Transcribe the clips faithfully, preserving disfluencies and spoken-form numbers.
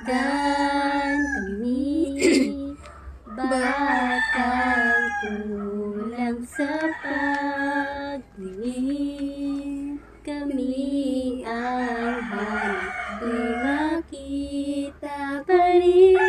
Masdan kami batang kulang sa pagtingin. Kami ang hanap di makita pa rin.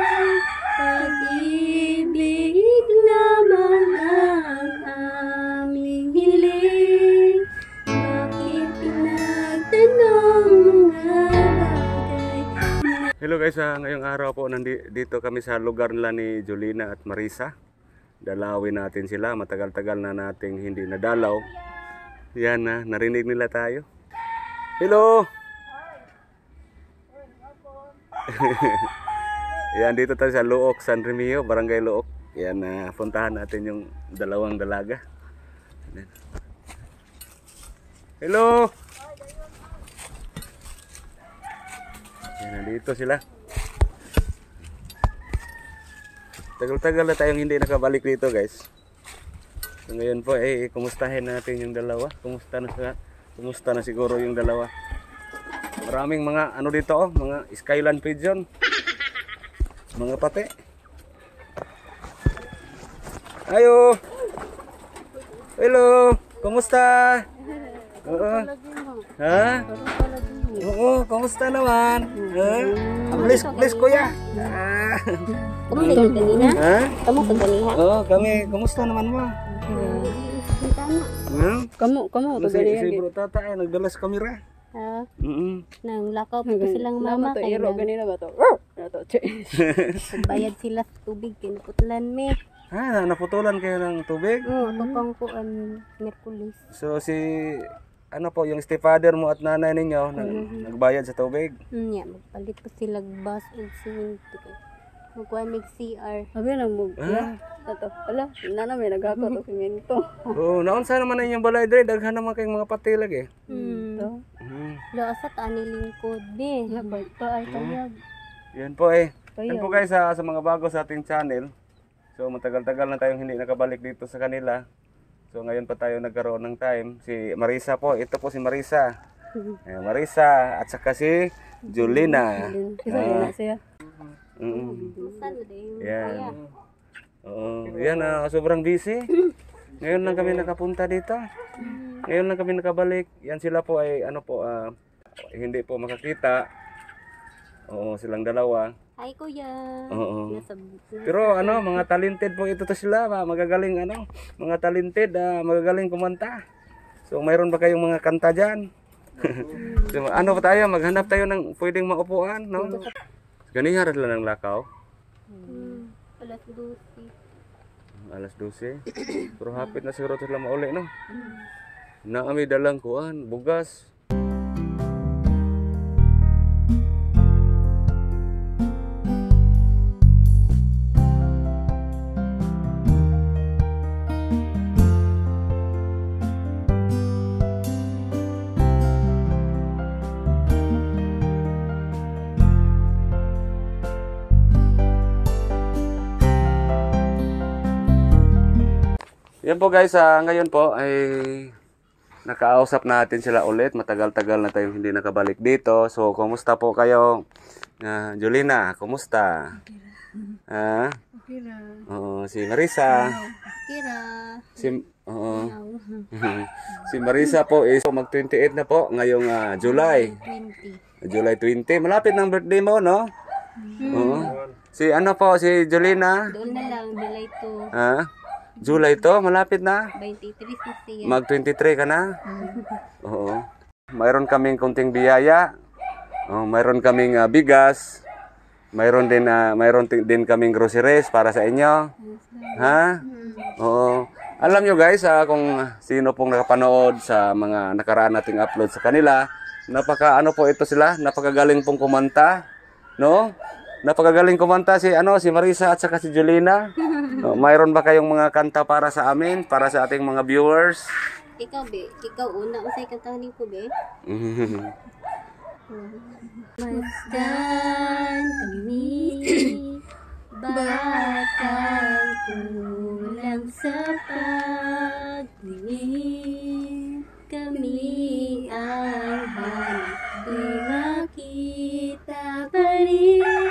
Pag-ibig lamang ang aming hiling. Bakit pinagtanong mga bagay? Hello guys, uh, ngayong araw po nandito kami sa lugar nila ni Jolina at Marisa. Dalawin natin sila, matagal-tagal na nating hindi nadalaw. Yan na, uh, narinig nila tayo. Hello! Yan, dito tayo sa Luok, San Remio, Barangay Luok. Yan, uh, puntahan natin yung dalawang dalaga. Hello! Yan, nandito sila. Tagal-tagal na tayong hindi nakabalik dito guys. So ngayon po eh kumustahin natin yung dalawa. Kumusta na sa kumusta na siguro yung dalawa. Maraming mga ano dito oh, mga Skyland pigeon. Mga pate. Ayo. Hello. Kumusta? Oo. Ha? Oo, kumusta naman? Ha? Please, please kuya. Ah. Kamu ka kanina? Ha? Kamu ka kanina? Oo, kami. Kumusta naman mo? Hmm? Kamu, kamu, Si, si Bro Tata ay nagdala sa kamera. Ah, Mm. nang lakaw pa silang mama to kay iro nang ganina ba to? Na to. bayad sila sa tubig kinaputlan me. Ha, naputulan kayo ng tubig. Oo, ito pang kuan Merkulis. So si ano po yung stepfather mo at nanay ninyo nag, nagbayad sa tubig. Hmm, ya, magpalit pa sila bus og simento. Magkuan mig C R. Abi lang mo. Ha? Tato. Ala, nana may nagako to simento. Oo, naunsa naman na inyong balay dire, daghan naman kayong mga patilag eh. Hmm. To. Mm. Lo sa tani lingkod be. Labay pa ay kayag. Yan po eh. Kaya. Yan po guys sa, sa mga bago sa ating channel. So matagal-tagal na tayong hindi nakabalik dito sa kanila. So ngayon pa tayo nagkaroon ng time. Si Marisa po, ito po si Marisa. Eh, Marisa at saka si Jolina. Kisa na siya. Mm. Saan na din? Yan. Oo, yan ah, sobrang busy. Ngayon lang kami nakapunta dito. Ngayon lang kami nakabalik. Yan sila po ay ano po ah, hindi po makakita. Oo, silang dalawa. Hi kuya. Oo. Nasa, Pero ano, mga talented po ito to sila, ma- magagaling ano, mga talented, ah, magagaling kumanta. So mayroon ba kayong mga kanta diyan? So, ano pa tayo, maghanap tayo ng pwedeng maupuan, no? Ganihan rin ng lakaw. Hmm, alas dose. Alas dose. Pero hapit na siguro sila mauli, no? Na kami dalang kuan, bugas. Yan po guys, uh, ngayon po ay nakausap natin sila ulit. Matagal-tagal na tayong hindi nakabalik dito. So, kumusta po kayo? Uh, Jolina, kumusta? Ha? Okay ra. Oo, si Marisa. Kira. Si oo. Si Marisa po is mag twenty-eight na po ngayong uh, July. twenty. July twenty. Malapit ng birthday mo, no? Oo. Si ano po, si Jolina? Doon na lang, July two. Ha? July to, malapit na. twenty-three na siya. Mag twenty-three ka na? Oo. Mayroon kaming kunting biyaya. Oh, mayroon kaming uh, bigas. Mayroon din uh, mayroon din kaming groceries para sa inyo. Ha? Oo. Alam nyo guys, uh, kung sino pong nakapanood sa mga nakaraan nating upload sa kanila, napaka ano po ito sila, napakagaling pong kumanta, no? Napakagaling kumanta si ano si Marisa at saka si Jolina. No, mayroon ba kayong mga kanta para sa amin, para sa ating mga viewers? Ikaw be, ikaw una usay kantahin ko be. Masdan kami batang kulang sa pagtingin. Kami ang hanap di makita pa rin.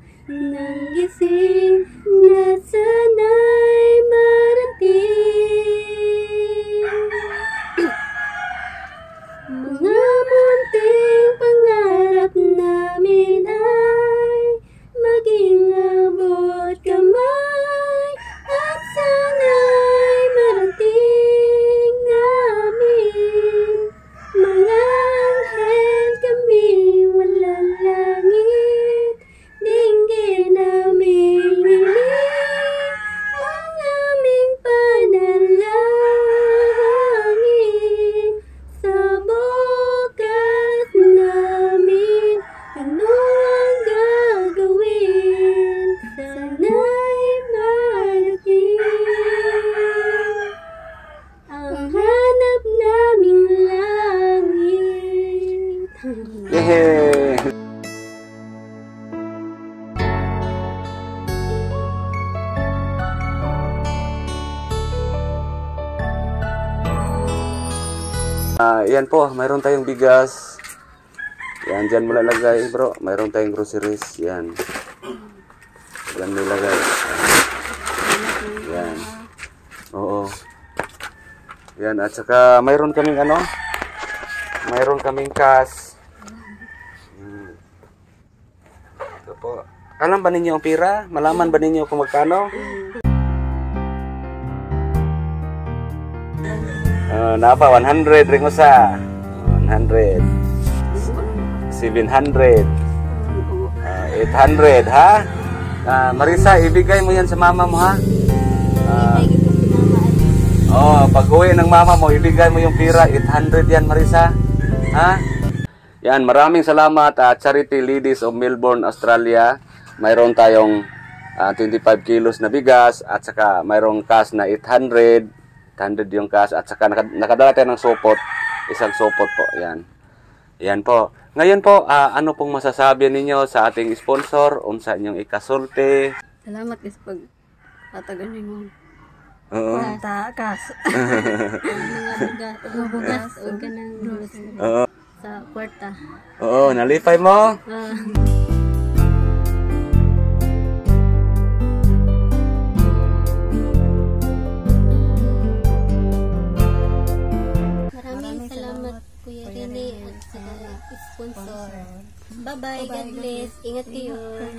ng gising na sana'y marating. Mga munting pangarap namin ay maging abot kamay at sana'y marating namin. Mga anghel kami walang langit, dinggin namin hiling ang aming panalangin. Sa bukas namin, ano ang gagawin? Sana'y marating ang hanap naming langit. Yehey! Ah, yan po, mayroon tayong bigas. Yan, dyan mo lalagay, bro. Mayroon tayong groceries. Yan. Yan nilagay. Yan. Oo. Yan, at saka mayroon kaming ano? Mayroon kaming cash. Hmm. Ito po. Alam ba ninyo ang pira? Malaman ba ninyo kung magkano? Uh, napa one hundred ring usa. one hundred. seven hundred. Uh, eight hundred, ha? Uh, Marisa, ibigay mo yan sa mama mo, ha? Uh, oh, pag uwi ng mama mo, ibigay mo yung pira. eight hundred yan, Marisa. Ha? Yan, maraming salamat at uh, Charity Ladies of Melbourne, Australia. Mayroon tayong uh, twenty-five kilos na bigas at saka mayroong cash na eight hundred. eight hundred yung cash at saka nakadala tayo ng supot, isang supot po. Yan. Yan po. Ngayon po, uh, ano pong masasabi ninyo sa ating sponsor? Unsa inyong ikasulti? Salamat guys pag tatagan ninyo. Oo. Takas. Mga bugas, mga bugas o ganang grocery Oo. sa kwarta. Oo, nalipay mo? Ah. Maraming salamat Kuya Rene at sa sponsor. Bye-bye, God bless. Ingat kayo.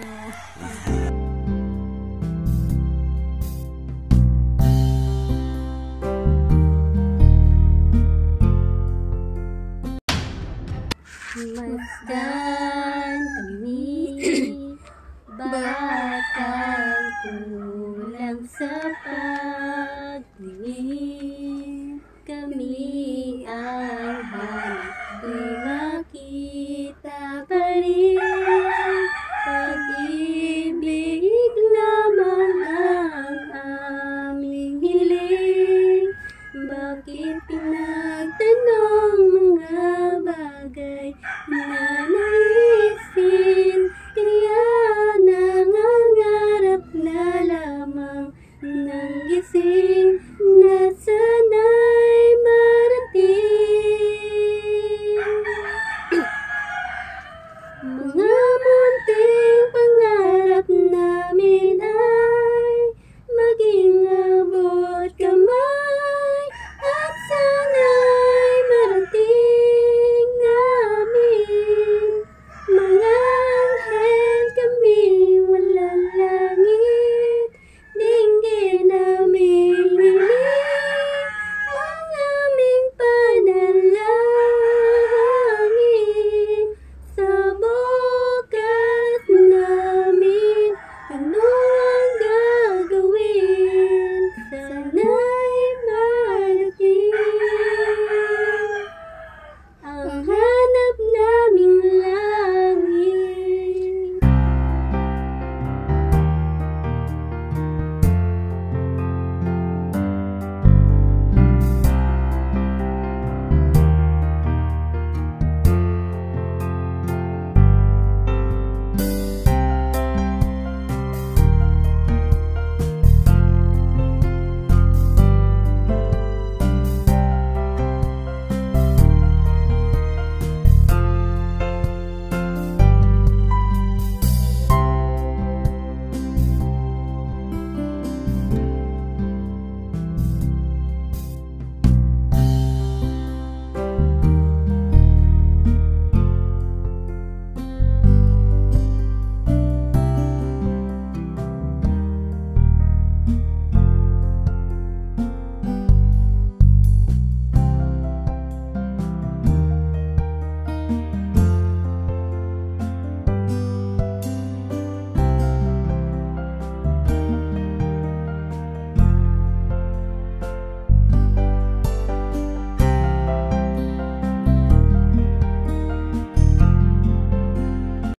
Masdan kami batang kulang sa pagtingin, kami